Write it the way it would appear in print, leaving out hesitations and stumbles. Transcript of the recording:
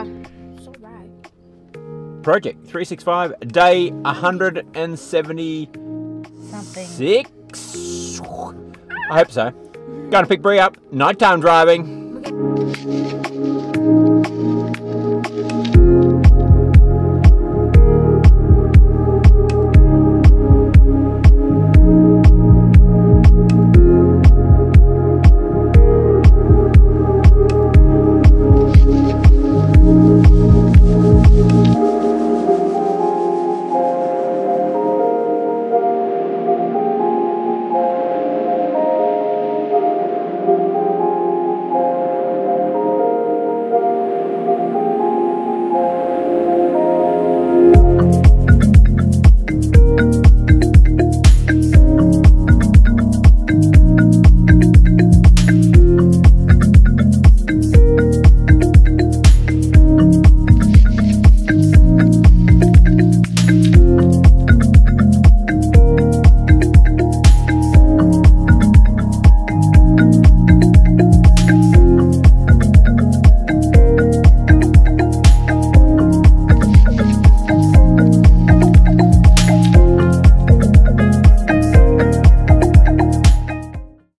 So right. Project 365, day 176. Something. I hope so. Going to pick Bree up. Nighttime driving.